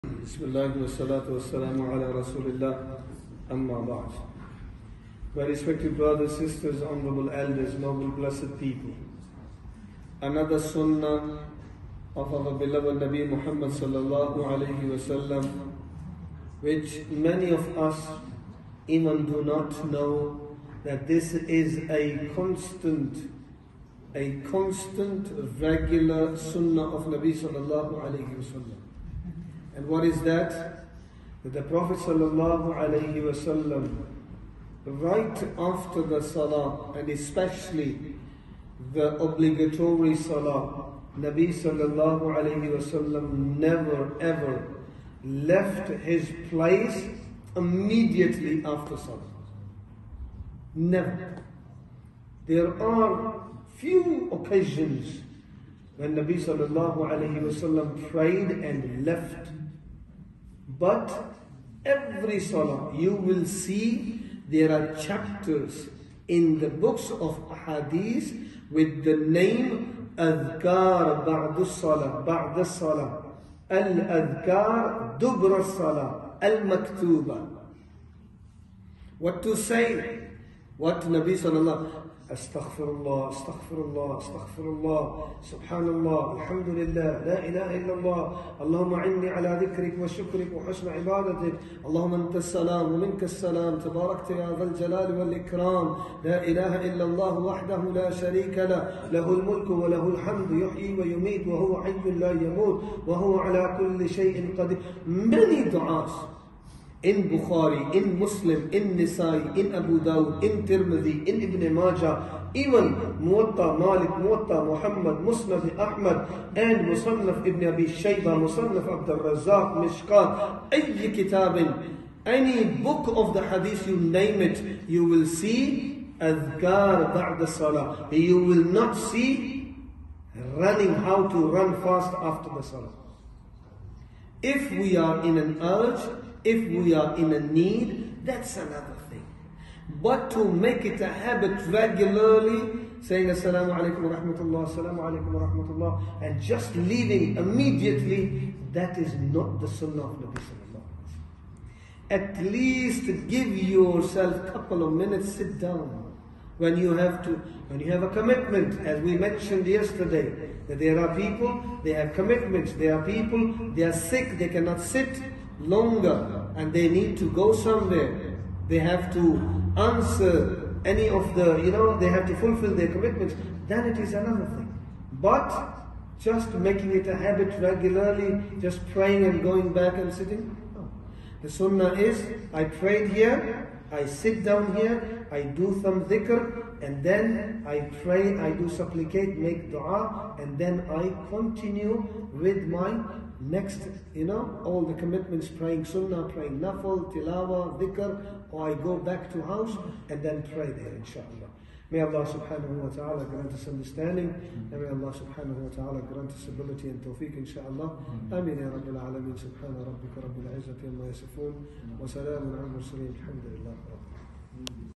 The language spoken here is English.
Bismillah wa salatu wa salamu ala Rasulillah, amma ba'd. My respected brothers, sisters, honorable elders, noble blessed people. Another sunnah of our beloved Nabi Muhammad sallallahu alayhi wa sallam, which many of us even do not know that this is a constant, regular sunnah of Nabi sallallahu alayhi wa sallam. And what is that? That the Prophet sallallahu alayhi wa sallam, right after the salah, and especially the obligatory salah, Nabi sallallahu alayhi wa sallam never ever left his place immediately after salah. Never. There are few occasions when Nabi sallallahu alayhi wa sallam prayed and left. But every salah you will see there are chapters in the books of hadith with the name Adhkar Ba'da Salah, Al-Adhkar Dubra Salah, Al-Maktuba. What to say? What Nabi sallallahu Astaghfirullah, Astaghfirullah, Astaghfirullah, Subhanallah, Alhamdulillah, La ilaha illallah, Allahumma inni ala dhikrik wa shukrik wa husna ibadatik, Allahumma anta salam wa minka salam, tabarakta ya dhal jalali wal ikram, La ilaha illallah wahdahu la sharika la, lahul mulku wa lahul hamdu, yuhyi wa yumit, wa huwa hayyun la yamut, wa huwa ala kulli shay'in qadir. Many du'as. In Bukhari, in Muslim, in Nisai, in Abu Dawud, in Tirmidhi, in Ibn Majah, even Muwatta Malik, Muwatta Muhammad, Musnad Ahmad, and Musannaf Ibn Abi Shayba, Musannaf Abdul Razzaq, Mishkat, any kitabin, any book of the hadith, you name it, you will see Adhkar Ba'da Salah. You will not see running, how to run fast after the Salah. If we are in an urge, if we are in a need, that's another thing. But to make it a habit regularly, saying Assalamu alaikum wa rahmatullah, Assalamu alaikum wa rahmatullah, and just leaving immediately, that is not the sunnah of Nabi sallallahu alaihi wasallam. At least give yourself a couple of minutes, sit down. When you have a commitment, as we mentioned yesterday, that there are people, they have commitments, there are people, they are sick, they cannot sit longer, and they need to go somewhere. They have to answer any of the, they have to fulfill their commitments. Then it is another thing. But just making it a habit regularly, just praying and going back and sitting, no. The sunnah is, I prayed here, I sit down here, I do some dhikr, and then I pray, I do supplicate, make dua, and then I continue with my next, all the commitments, praying sunnah, praying nafal, tilawa, dhikr, or I go back to house and then pray there, inshallah. May Allah subhanahu wa ta'ala grant us understanding, and may Allah subhanahu wa ta'ala grant us ability and tawfiq, inshallah. Ameen ya Rabbil Alameen, subhana rabbika rabbil izzati amma yasifun, wa salamun ala al-mursaleen, alhamdulillah.